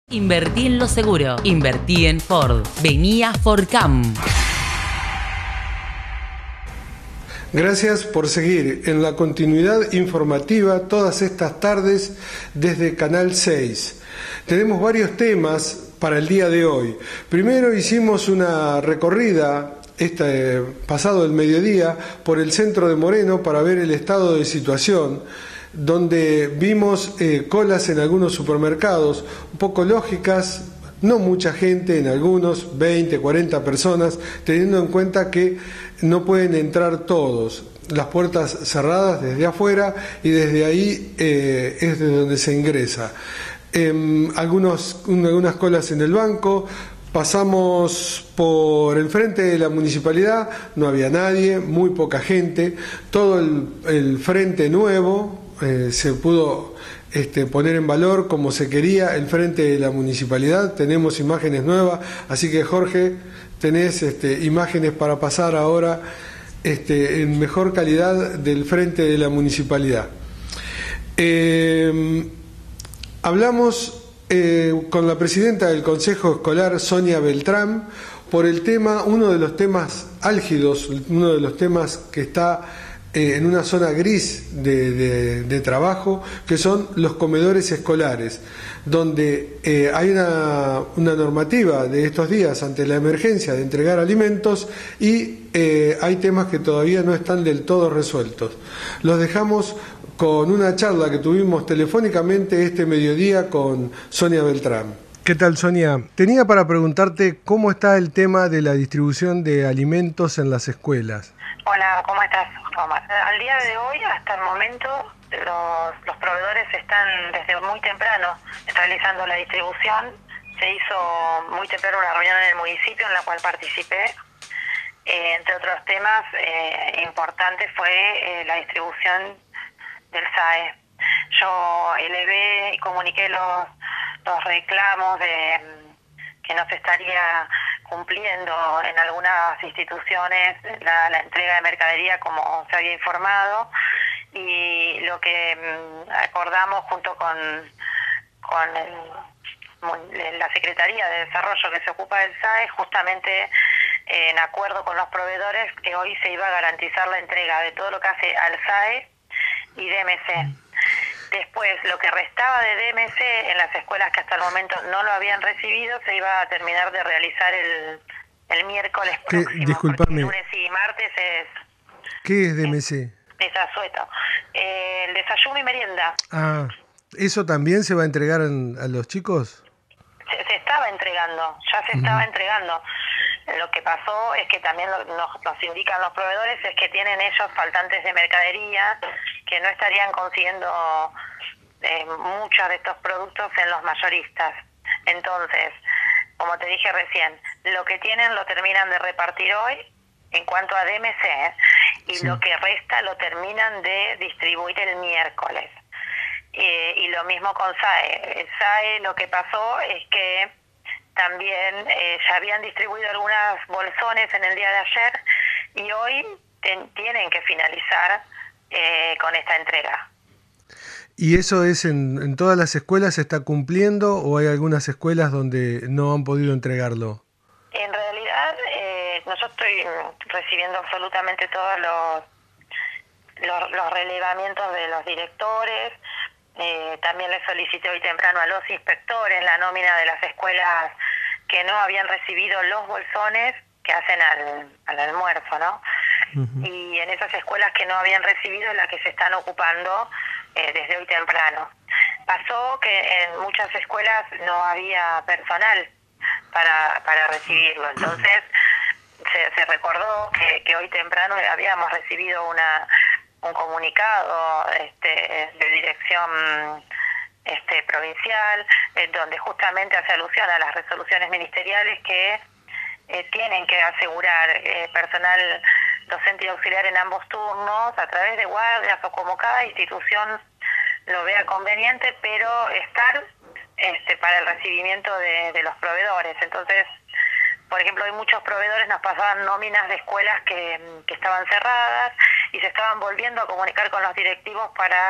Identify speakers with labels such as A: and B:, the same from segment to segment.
A: Invertí en lo seguro. Invertí en Ford. Vení a Fordcam.
B: Gracias por seguir en la continuidad informativa todas estas tardes desde Canal 6. Tenemos varios temas para el día de hoy. Primero hicimos una recorrida pasado el mediodía por el centro de Moreno para ver el estado de situación, donde vimos colas en algunos supermercados, un poco lógicas, no mucha gente en algunos, 20, 40 personas, teniendo en cuenta que no pueden entrar todos, las puertas cerradas desde afuera y desde ahí es de donde se ingresa. Algunas colas en el banco. Pasamos por el frente de la municipalidad, no había nadie, muy poca gente, todo el frente nuevo. Se pudo poner en valor como se quería el frente de la municipalidad. Tenemos imágenes nuevas, así que Jorge, tenés imágenes para pasar ahora en mejor calidad del frente de la municipalidad. Hablamos con la presidenta del Consejo Escolar, Sonia Beltrán, por el tema, uno de los temas álgidos, uno de los temas que está en una zona gris de trabajo, que son los comedores escolares, donde hay una normativa de estos días ante la emergencia de entregar alimentos y hay temas que todavía no están del todo resueltos. Los dejamos con una charla que tuvimos telefónicamente este mediodía con Sonia Beltrán. ¿Qué tal, Sonia? Tenía para preguntarte cómo está el tema de la distribución de alimentos en las escuelas.
C: Hola, ¿cómo estás, Omar? Al día de hoy, hasta el momento, los proveedores están desde muy temprano realizando la distribución. Se hizo muy temprano una reunión en el municipio en la cual participé. Entre otros temas importantes fue la distribución del SAE. Yo elevé y comuniqué los reclamos de que no se estaría cumpliendo en algunas instituciones la entrega de mercadería como se había informado, y lo que acordamos junto con la Secretaría de Desarrollo que se ocupa del SAE, justamente en acuerdo con los proveedores, que hoy se iba a garantizar la entrega de todo lo que hace al SAE y DMC. Después, lo que restaba de DMC en las escuelas que hasta el momento no lo habían recibido, se iba a terminar de realizar el miércoles próximo.
B: Disculpame.
C: Lunes y martes es...
B: ¿Qué es DMC?
C: Es asueto. El desayuno y merienda.
B: Ah, ¿eso también se va a entregar a los chicos?
C: Se estaba entregando, ya se estaba entregando. Lo que pasó es que también nos indican los proveedores es que tienen ellos faltantes de mercadería, que no estarían consiguiendo muchos de estos productos en los mayoristas. Entonces, como te dije recién, lo que tienen lo terminan de repartir hoy en cuanto a DMC, y sí, lo que resta lo terminan de distribuir el miércoles. Y lo mismo con SAE. El SAE, lo que pasó es que también ya habían distribuido algunas bolsones en el día de ayer y hoy tienen que finalizar con esta entrega.
B: ¿Y eso es en todas las escuelas se está cumpliendo o hay algunas escuelas donde no han podido entregarlo?
C: En realidad, yo estoy recibiendo absolutamente todos los relevamientos de los directores. También le solicité hoy temprano a los inspectores la nómina de las escuelas que no habían recibido los bolsones que hacen al almuerzo, ¿no? Uh-huh. Y en esas escuelas que no habían recibido es la que se están ocupando desde hoy temprano. Pasó que en muchas escuelas no había personal para recibirlo, entonces se recordó que hoy temprano habíamos recibido un comunicado de dirección provincial, donde justamente hace alusión a las resoluciones ministeriales que tienen que asegurar personal docente y auxiliar en ambos turnos a través de guardias o como cada institución lo vea conveniente, pero estar para el recibimiento de los proveedores. Entonces, por ejemplo, hoy muchos proveedores nos pasaban nóminas de escuelas que estaban cerradas y se estaban volviendo a comunicar con los directivos para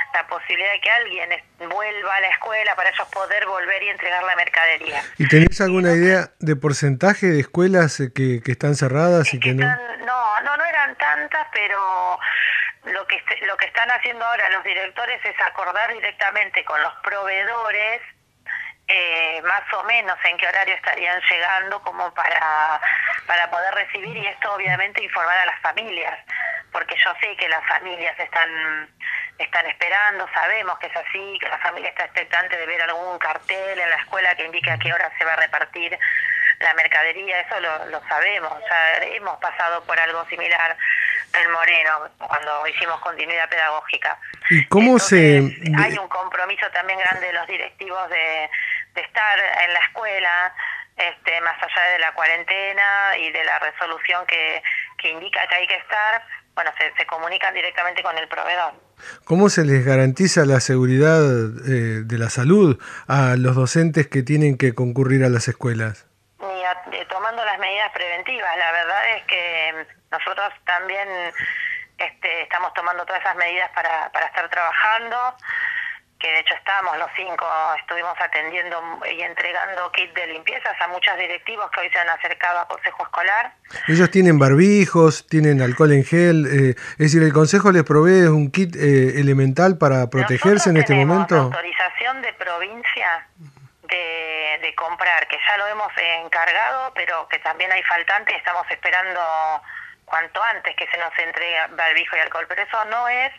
C: la posibilidad de que alguien vuelva a la escuela para ellos poder volver y entregar la mercadería.
B: ¿Y tenés alguna idea de porcentaje de escuelas que están cerradas y que no?
C: No eran tantas, pero lo que están haciendo ahora los directores es acordar directamente con los proveedores más o menos en qué horario estarían llegando como para poder recibir, y esto obviamente informar a las familias, porque yo sé que las familias están esperando, sabemos que es así, que la familia está expectante de ver algún cartel en la escuela que indique a qué hora se va a repartir la mercadería, eso lo sabemos, ya hemos pasado por algo similar en Moreno cuando hicimos continuidad pedagógica.
B: ¿Y cómo
C: hay un compromiso también grande de los directivos de estar en la escuela, más allá de la cuarentena y de la resolución que indica que hay que estar? Bueno, se comunican directamente con el proveedor.
B: ¿Cómo se les garantiza la seguridad de la salud a los docentes que tienen que concurrir a las escuelas?
C: Tomando las medidas preventivas. La verdad es que nosotros también estamos tomando todas esas medidas para estar trabajando, que de hecho los 5 estuvimos atendiendo y entregando kit de limpiezas a muchos directivos que hoy se han acercado a Consejo Escolar.
B: Ellos tienen barbijos, tienen alcohol en gel, es decir, el Consejo les provee un kit elemental para protegerse en este momento.
C: Nosotros tenemos autorización de provincia de comprar, que ya lo hemos encargado, pero que también hay faltante y estamos esperando cuanto antes que se nos entregue barbijo y alcohol, pero eso no es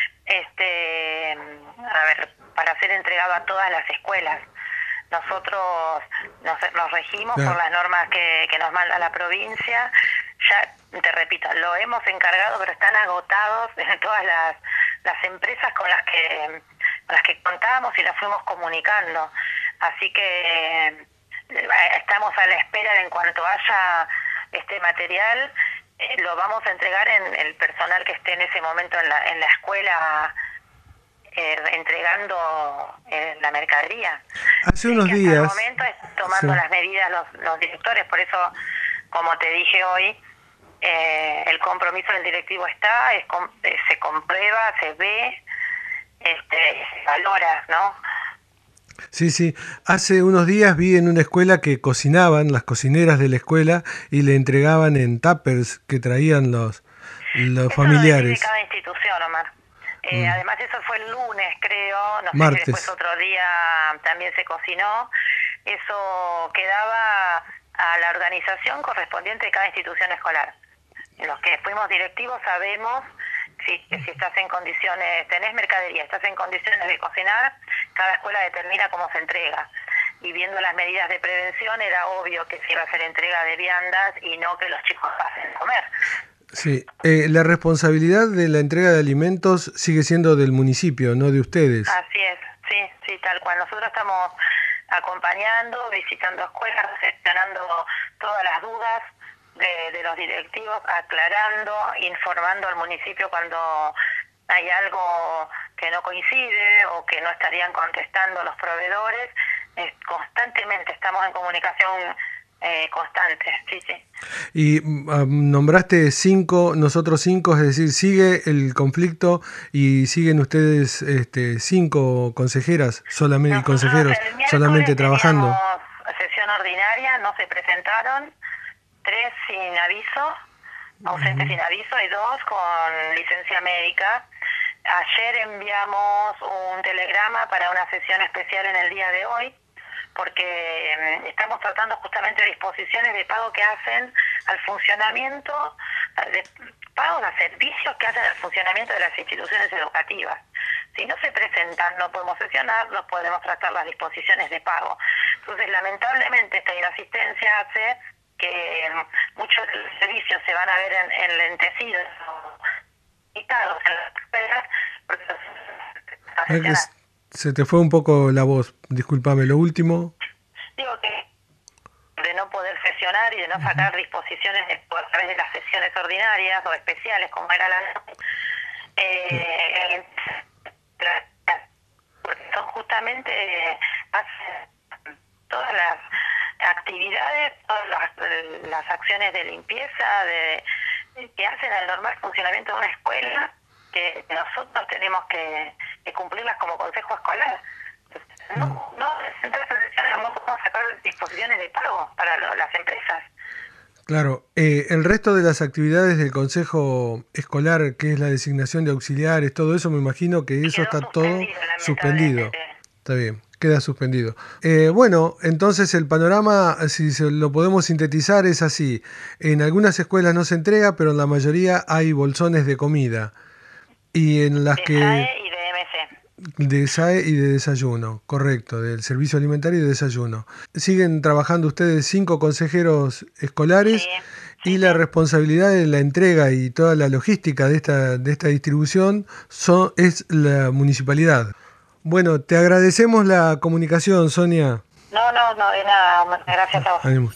C: para ser entregado a todas las escuelas. Nosotros nos regimos por las normas que nos manda la provincia. Ya te repito, lo hemos encargado, pero están agotados en todas las empresas con las que contábamos y las fuimos comunicando. Así que estamos a la espera de, en cuanto haya este material, lo vamos a entregar en el personal que esté en ese momento en la escuela entregando la mercadería.
B: Hace unos días.
C: Hasta el momento tomando las medidas los directores, por eso, como te dije hoy, el compromiso del directivo está, se comprueba, se ve, se valora, ¿no?
B: Sí. Hace unos días vi en una escuela que cocinaban, las cocineras de la escuela, y le entregaban en tuppers que traían los familiares.
C: Eso lo decide cada institución, Omar. Además, eso fue el lunes, creo. No sé
B: Martes.
C: si después otro día también se cocinó. Eso quedaba a la organización correspondiente de cada institución escolar. Los que fuimos directivos sabemos si estás en condiciones, tenés mercadería, estás en condiciones de cocinar, cada escuela determina cómo se entrega. Y viendo las medidas de prevención, era obvio que se iba a hacer entrega de viandas y no que los chicos pasen a comer.
B: Sí, la responsabilidad de la entrega de alimentos sigue siendo del municipio, no de ustedes.
C: Así es, sí, tal cual. Nosotros estamos acompañando, visitando escuelas, gestionando todas las dudas de los directivos, aclarando, informando al municipio cuando hay algo que no coincide o que no estarían contestando los proveedores. Constantemente estamos en comunicación constante, sí.
B: Y nombraste 5, nosotros 5, es decir, sigue el conflicto y siguen ustedes 5 consejeras solamente y consejeros solamente trabajando.
C: Sesión ordinaria, no se presentaron, 3 sin aviso, ausentes sin aviso, y 2 con licencia médica. Ayer enviamos un telegrama para una sesión especial en el día de hoy, porque estamos tratando justamente disposiciones de pago que hacen al funcionamiento, de pagos a servicios que hacen al funcionamiento de las instituciones educativas. Si no se presentan, no podemos sesionar, no podemos tratar las disposiciones de pago. Entonces, lamentablemente, esta inasistencia hace que muchos de los servicios se van a ver enlentecidos o quitados en las escuelas, porque
B: se te fue un poco la voz, discúlpame, lo último.
C: Digo que de no poder sesionar y de no sacar disposiciones a través de las sesiones ordinarias o especiales, como era porque son justamente todas las actividades, todas las acciones de limpieza que hacen al normal funcionamiento de una escuela, que nosotros tenemos que cumplirlas como consejo escolar. No podemos sacar disposiciones de pago para las empresas.
B: Claro, el resto de las actividades del consejo escolar, que es la designación de auxiliares, todo eso, me imagino que eso está todo suspendido. Está bien, queda suspendido. Bueno, entonces el panorama, si lo podemos sintetizar, es así. En algunas escuelas no se entrega, pero en la mayoría hay bolsones de comida. Y en las que...
C: SAE y de MC.
B: De SAE y de desayuno, correcto, del servicio alimentario y de desayuno. Siguen trabajando ustedes 5 consejeros escolares, y la responsabilidad de la entrega y toda la logística de esta distribución es la municipalidad. Bueno, te agradecemos la comunicación, Sonia.
C: No, de nada, gracias a vos.
B: Ánimo.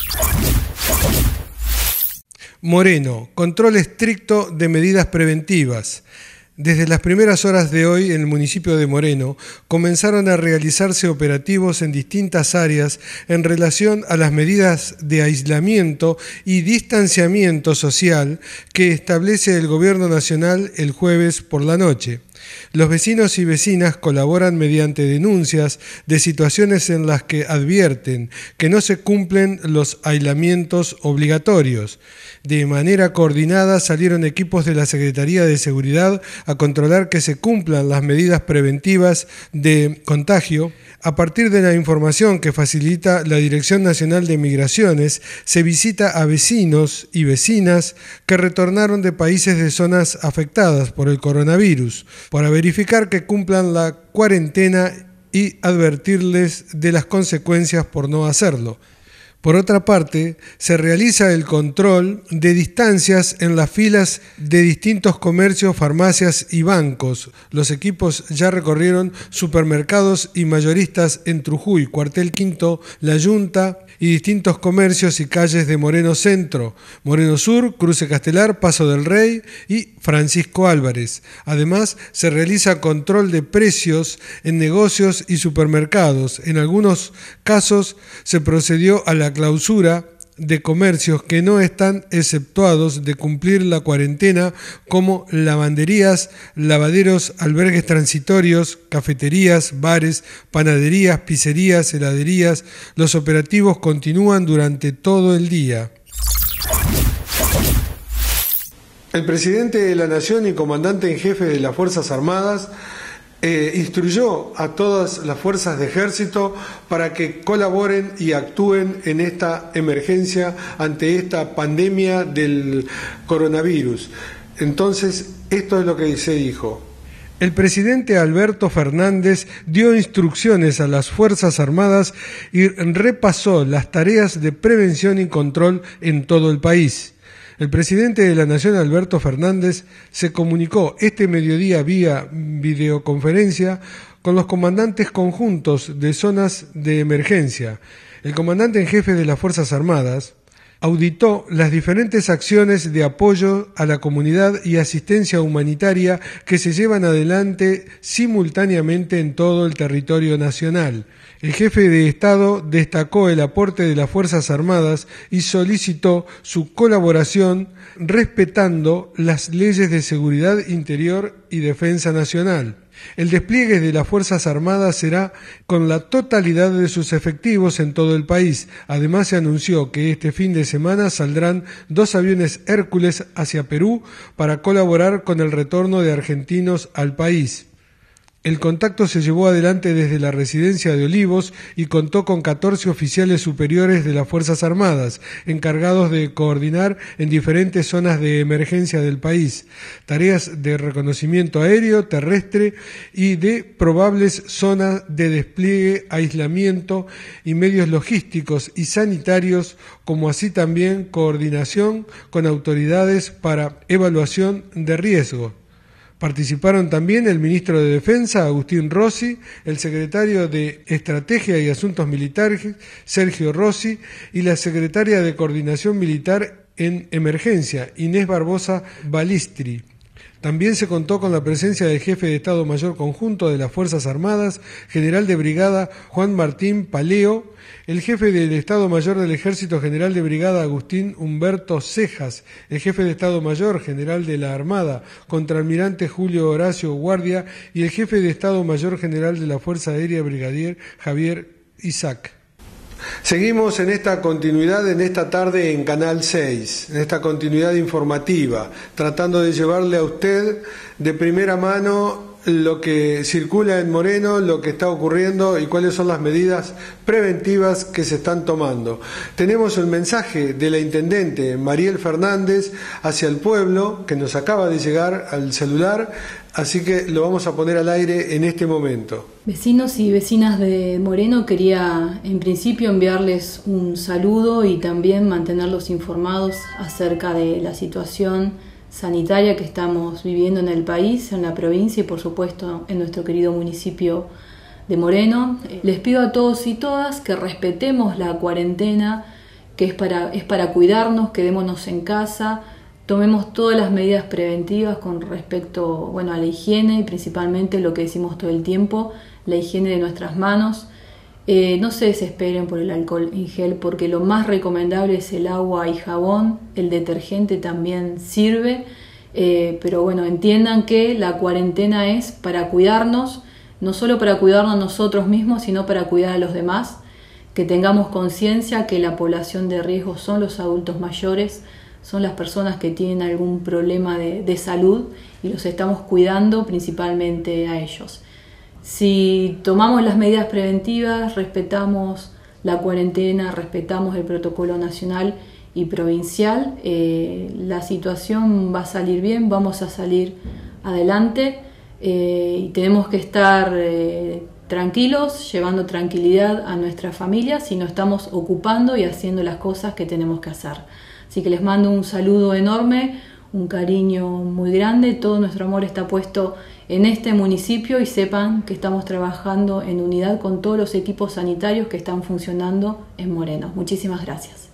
B: Moreno, control estricto de medidas preventivas. Desde las primeras horas de hoy en el municipio de Moreno comenzaron a realizarse operativos en distintas áreas en relación a las medidas de aislamiento y distanciamiento social que establece el Gobierno Nacional el jueves por la noche. Los vecinos y vecinas colaboran mediante denuncias de situaciones en las que advierten que no se cumplen los aislamientos obligatorios. De manera coordinada salieron equipos de la Secretaría de Seguridad a controlar que se cumplan las medidas preventivas de contagio. A partir de la información que facilita la Dirección Nacional de Migraciones, se visita a vecinos y vecinas que retornaron de países de zonas afectadas por el coronavirus, para verificar que cumplan la cuarentena y advertirles de las consecuencias por no hacerlo. Por otra parte, se realiza el control de distancias en las filas de distintos comercios, farmacias y bancos. Los equipos ya recorrieron supermercados y mayoristas en Trujuy, Cuartel Quinto, La Yunta y distintos comercios y calles de Moreno Centro, Moreno Sur, Cruce Castelar, Paso del Rey y Francisco Álvarez. Además, se realiza control de precios en negocios y supermercados. En algunos casos se procedió a la clausura de comercios que no están exceptuados de cumplir la cuarentena, como lavanderías, lavaderos, albergues transitorios, cafeterías, bares, panaderías, pizzerías, heladerías. Los operativos continúan durante todo el día. El presidente de la Nación y comandante en jefe de las Fuerzas Armadas instruyó a todas las fuerzas de ejército para que colaboren y actúen en esta emergencia ante esta pandemia del coronavirus. Entonces, esto es lo que se dijo. El presidente Alberto Fernández dio instrucciones a las Fuerzas Armadas y repasó las tareas de prevención y control en todo el país. El presidente de la Nación, Alberto Fernández, se comunicó este mediodía vía videoconferencia con los comandantes conjuntos de zonas de emergencia. El comandante en jefe de las Fuerzas Armadas auditó las diferentes acciones de apoyo a la comunidad y asistencia humanitaria que se llevan adelante simultáneamente en todo el territorio nacional. El jefe de Estado destacó el aporte de las Fuerzas Armadas y solicitó su colaboración respetando las leyes de seguridad interior y defensa nacional. El despliegue de las Fuerzas Armadas será con la totalidad de sus efectivos en todo el país. Además, se anunció que este fin de semana saldrán 2 aviones Hércules hacia Perú para colaborar con el retorno de argentinos al país. El contacto se llevó adelante desde la residencia de Olivos y contó con 14 oficiales superiores de las Fuerzas Armadas, encargados de coordinar en diferentes zonas de emergencia del país, tareas de reconocimiento aéreo, terrestre y de probables zonas de despliegue, aislamiento y medios logísticos y sanitarios, como así también coordinación con autoridades para evaluación de riesgo. Participaron también el ministro de Defensa, Agustín Rossi, el secretario de Estrategia y Asuntos Militares, Sergio Rossi, y la secretaria de Coordinación Militar en Emergencia, Inés Barbosa Balistri. También se contó con la presencia del jefe de Estado Mayor Conjunto de las Fuerzas Armadas, general de brigada Juan Martín Paleo, el jefe del Estado Mayor del Ejército, general de brigada Agustín Humberto Cejas, el jefe de Estado Mayor, general de la Armada, contraalmirante Julio Horacio Guardia, y el jefe de Estado Mayor general de la Fuerza Aérea, brigadier Javier Isaac. Seguimos en esta continuidad en esta tarde en Canal 6, en esta continuidad informativa, tratando de llevarle a usted de primera mano lo que circula en Moreno, lo que está ocurriendo y cuáles son las medidas preventivas que se están tomando. Tenemos el mensaje de la intendente Mariel Fernández hacia el pueblo, que nos acaba de llegar al celular, así que lo vamos a poner al aire en este momento.
D: Vecinos y vecinas de Moreno, quería en principio enviarles un saludo y también mantenerlos informados acerca de la situación sanitaria que estamos viviendo en el país, en la provincia y por supuesto en nuestro querido municipio de Moreno. Les pido a todos y todas que respetemos la cuarentena, que es para cuidarnos, quedémonos en casa, tomemos todas las medidas preventivas con respecto a la higiene y principalmente lo que decimos todo el tiempo, la higiene de nuestras manos. No se desesperen por el alcohol en gel porque lo más recomendable es el agua y jabón, el detergente también sirve, pero entiendan que la cuarentena es para cuidarnos, no solo para cuidarnos nosotros mismos, sino para cuidar a los demás, que tengamos conciencia que la población de riesgo son los adultos mayores, son las personas que tienen algún problema de salud y los estamos cuidando principalmente a ellos. Si tomamos las medidas preventivas, respetamos la cuarentena, respetamos el protocolo nacional y provincial, la situación va a salir bien, vamos a salir adelante y tenemos que estar tranquilos, llevando tranquilidad a nuestras familias y nos estamos ocupando y haciendo las cosas que tenemos que hacer. Así que les mando un saludo enorme, un cariño muy grande, todo nuestro amor está puesto en este municipio y sepan que estamos trabajando en unidad con todos los equipos sanitarios que están funcionando en Moreno. Muchísimas gracias.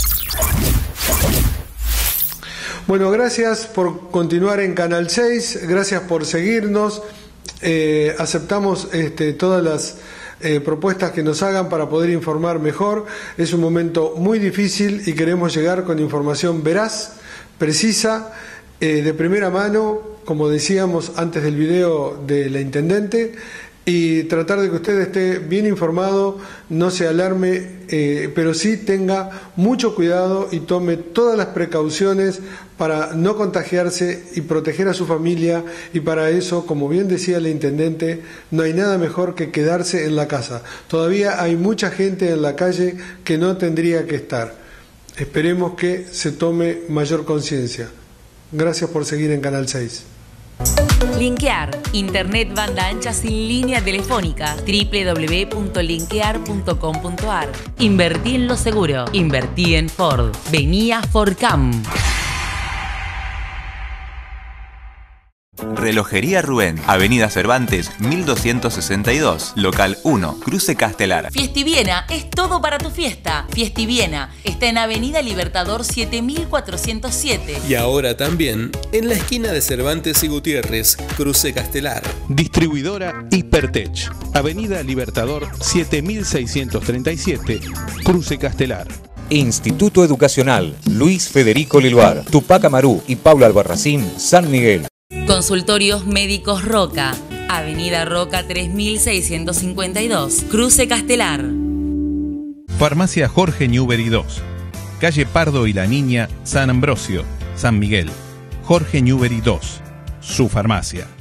B: Bueno, gracias por continuar en Canal 6, gracias por seguirnos, aceptamos todas las propuestas que nos hagan para poder informar mejor. Es un momento muy difícil y queremos llegar con información veraz, precisa, de primera mano, como decíamos antes del video de la intendente, y tratar de que usted esté bien informado, no se alarme, pero sí tenga mucho cuidado y tome todas las precauciones para no contagiarse y proteger a su familia, y para eso, como bien decía la intendente, no hay nada mejor que quedarse en la casa. Todavía hay mucha gente en la calle que no tendría que estar. Esperemos que se tome mayor conciencia. Gracias por seguir en Canal 6.
A: Linkear, internet banda ancha sin línea telefónica, www.linkear.com.ar. Invertí en lo seguro, invertí en Ford. Venía Forcam.
E: Relojería Rubén, Avenida Cervantes 1262, local 1, Cruce Castelar.
A: Fiestiviena es todo para tu fiesta. Fiestiviena está en Avenida Libertador 7407.
F: Y ahora también en la esquina de Cervantes y Gutiérrez, Cruce Castelar.
G: Distribuidora Hipertech, Avenida Libertador 7637, Cruce Castelar.
H: Instituto Educacional Luis Federico Liluar, Tupac Amaru y Paula Albarracín, San Miguel.
A: Consultorios Médicos Roca, Avenida Roca 3652, Cruce Castelar.
G: Farmacia Jorge Newbery 2, Calle Pardo y la Niña, San Ambrosio, San Miguel. Jorge Newbery 2, su farmacia.